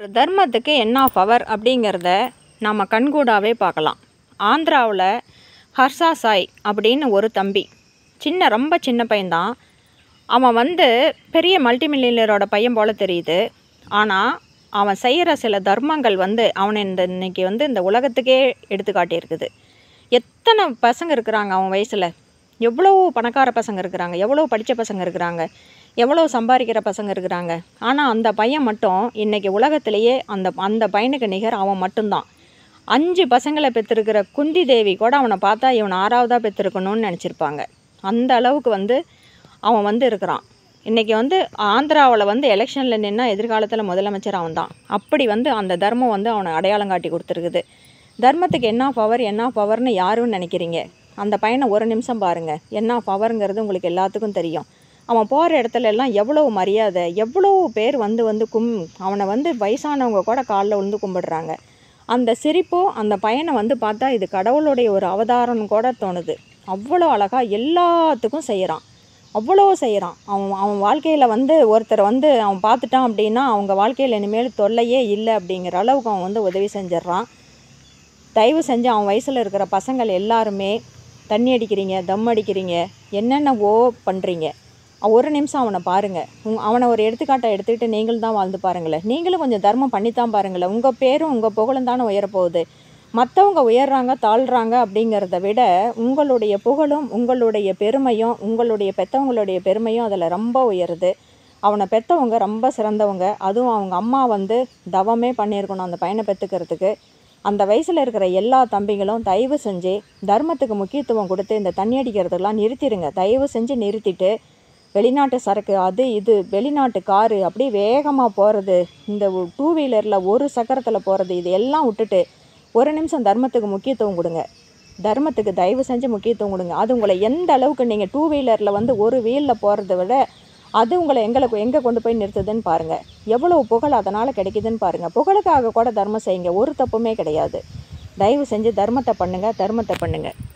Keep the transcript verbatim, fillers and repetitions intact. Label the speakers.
Speaker 1: தர்மத்துக்கு என்ன பவர் அப்படிங்கிறத நம்ம கண்கூடாவே பார்க்கலாம். ஆந்திராவில் ஹர்ஷா சாய் அப்படின்னு ஒரு தம்பி, சின்ன ரொம்ப சின்ன பையன்தான். அவன் வந்து பெரிய மல்டி மில்லியனரோட பையன் போல் தெரியுது. ஆனால் அவன் செய்கிற சில தர்மங்கள் வந்து அவனை இந்த இன்னைக்கு வந்து இந்த உலகத்துக்கே எடுத்துக்காட்டியிருக்குது. எத்தனை பசங்க இருக்கிறாங்க அவன் வயசில், எவ்வளோ பணக்கார பசங்க இருக்கிறாங்க, எவ்வளோ படித்த பசங்க இருக்கிறாங்க, எவ்வளோ சம்பாதிக்கிற பசங்க இருக்கிறாங்க. ஆனால் அந்த பையன் மட்டும் இன்றைக்கி உலகத்திலேயே அந்த அந்த பையனுக்கு நிகர் அவன் மட்டும்தான். அஞ்சு பசங்களை பெற்றிருக்கிற குந்தி தேவி கூட அவனை பார்த்தா இவன் ஆறாவதாக பெற்றிருக்கணும்னு நினச்சிருப்பாங்க. அந்த அளவுக்கு வந்து அவன் வந்து இருக்கிறான். இன்றைக்கி வந்து ஆந்திராவில் வந்து எலெக்ஷனில் நின்னா எதிர்காலத்தில் முதலமைச்சர் அவன் தான். அப்படி வந்து அந்த தர்மம் வந்து அவனை அடையாளம் காட்டி கொடுத்துருக்குது. தர்மத்துக்கு என்ன பவர் என்ன பவர்னு யாருன்னு நினைக்கிறீங்க? அந்த பையனை ஒரு நிமிஷம் பாருங்கள், என்ன பவருங்கிறது உங்களுக்கு எல்லாத்துக்கும் தெரியும். அவன் போகிற இடத்துல எல்லாம் எவ்வளோ மரியாதை, எவ்வளோ பேர் வந்து வந்து கும் அவனை வந்து வயசானவங்க கூட காலில் விழுந்து கும்பிடுறாங்க. அந்த சிரிப்பும் அந்த பையனை வந்து பார்த்தா இது கடவுளுடைய ஒரு அவதாரம்னு கூட தோணுது. அவ்வளோ அழகாக எல்லாத்துக்கும் செய்கிறான், அவ்வளோ செய்கிறான். அவன் அவன் வாழ்க்கையில் வந்து ஒருத்தர் வந்து அவன் பார்த்துட்டான் அப்படின்னா அவங்க வாழ்க்கையில் இனிமேல் தொல்லையே இல்லை அப்படிங்கிற அளவுக்கு அவன் வந்து உதவி செஞ்சிட்றான். தயவு செஞ்சு அவன் வயசில் இருக்கிற பசங்கள் எல்லாருமே தண்ணி அடிக்கிறீங்க, தம் அடிக்கிறீங்க, என்னென்னவோ பண்ணுறீங்க. ஒரு நிமிஷம் அவனை பாருங்கள். உங் அவனை ஒரு எடுத்துக்காட்டை எடுத்துக்கிட்டு நீங்களும் தான் வாழ்ந்து பாருங்களேன். நீங்களும் கொஞ்சம் தர்மம் பண்ணித்தான் பாருங்களேன். உங்கள் பேரும் உங்கள் புகழும் தானே உயரப்போகுது. மற்றவங்க உயர்றாங்க தாழ்றாங்க அப்படிங்கிறத விட உங்களுடைய புகழும் உங்களுடைய பெருமையும் உங்களுடைய பெற்றவங்களுடைய பெருமையும் அதில் ரொம்ப உயருது. அவனை பெற்றவங்க ரொம்ப சிறந்தவங்க. அதுவும் அவங்க அம்மா வந்து தவமே பண்ணியிருக்கணும் அந்த பையனை பெற்றுக்கிறதுக்கு. அந்த வயசில் இருக்கிற எல்லா தம்பிகளும் தயவு செஞ்சு தர்மத்துக்கு முக்கியத்துவம் கொடுத்து இந்த தண்ணி அடிக்கிறதுக்கெலாம் நிறுத்திடுங்க. தயவு செஞ்சு நிறுத்திட்டு வெளிநாட்டு சரக்கு அது இது வெளிநாட்டு காரு அப்படி வேகமாக போகிறது, இந்த டூ வீலரில் ஒரு சக்கரத்தில் போகிறது, இது எல்லாம் விட்டுட்டு ஒரு நிமிஷம் தர்மத்துக்கு முக்கியத்துவம் கொடுங்க. தர்மத்துக்கு தயவு செஞ்சு முக்கியத்துவம் கொடுங்க. அது உங்களை எந்த அளவுக்கு நீங்கள் டூ வீலரில் வந்து ஒரு வீலில் போகிறத விட அது உங்களை எங்களுக்கு எங்கே கொண்டு போய் நிறுத்துதுன்னு பாருங்கள். எவ்வளோ புகழ் அதனால் கிடைக்குதுன்னு பாருங்கள். புகழுக்காக கூட தர்மம் செய்யுங்க, ஒரு தப்புமே கிடையாது. தயவு செஞ்சு தர்மத்தை பண்ணுங்கள், தர்மத்தை பண்ணுங்கள்.